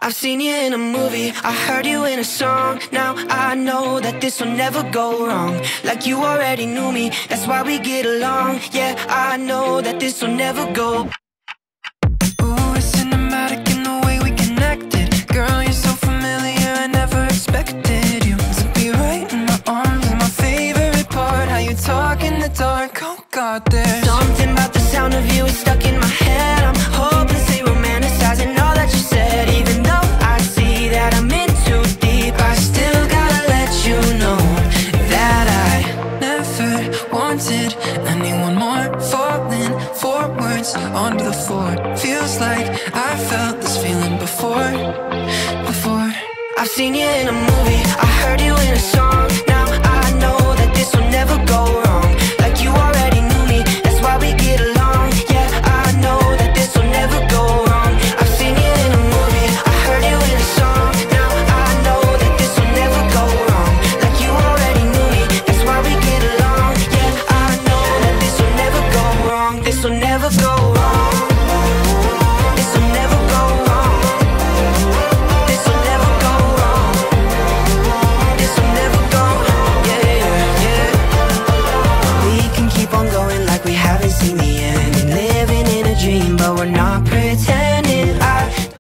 I've seen you in a movie, I heard you in a song. Now I know that this will never go wrong. Like you already knew me, that's why we get along. Yeah, I know that this will never go. Ooh, it's cinematic in the way we connected. Girl, you're so familiar, I never expected you to be right in my arms. And my favorite part, how you talk in the dark. Oh God, there's something about the sound of you is stuck in my head. I'm hopelessly romanticizing all that you said. Even though I see that I'm in too deep, I still gotta let you know that I never wanted anyone more. Falling forwards onto the floor, feels like I felt this feeling before. I've seen you in a movie, I heard you in a song. Now I know that this will never go wrong.